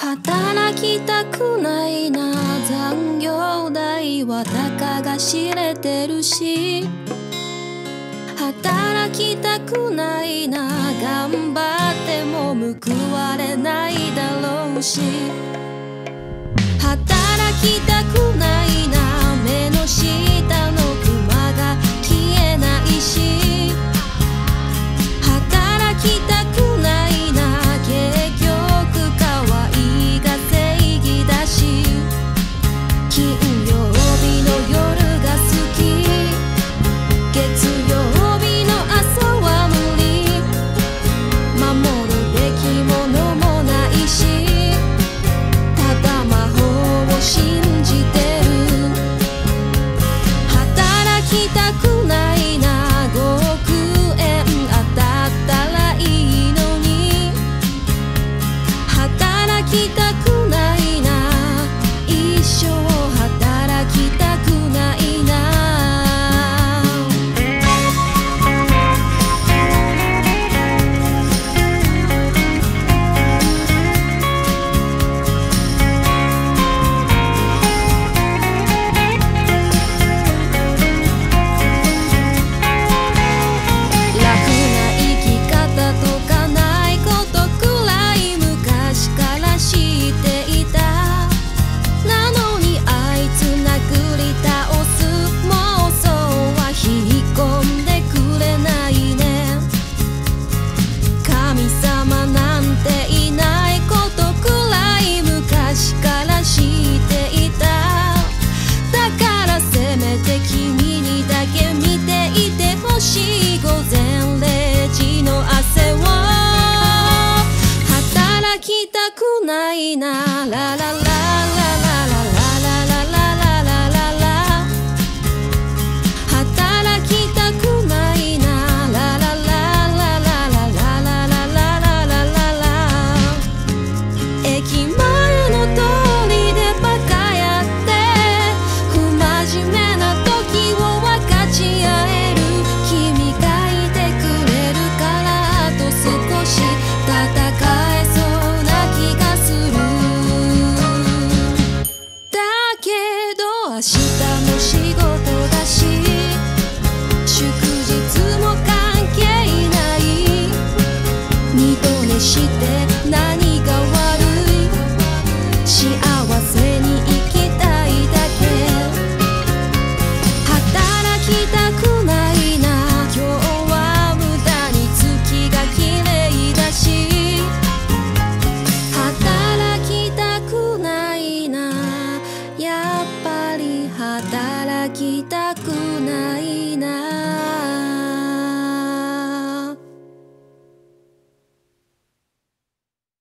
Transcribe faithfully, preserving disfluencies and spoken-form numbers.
働きたくないな、残業代はたかが知れてるし。働きたくないな、頑張っても報われないだろうし。働きたくないな、目の下のクマが消えないし。働きたくないな、結局可愛いが正義だし。金曜日の夜が好き、月曜日の朝は無理。守るべきものもないし、ただ魔法を信じてる。働きたくないな、ごおくえん当たったらいいのに。働きたくないな、一生働きたくないな。午前れいじの汗を働きたくないな、ラララララララララララララ。働きたくないな、ララララララララララララ。駅前の通りでバカやって不真面目な時を分かち合える。明日も仕事だし、祝日も関係ない。二度寝して何が悪い、幸せに生きたいだけ。働きたくないな、今日は無駄に月が綺麗だし。働きたくないな、やっぱり働きたくないな。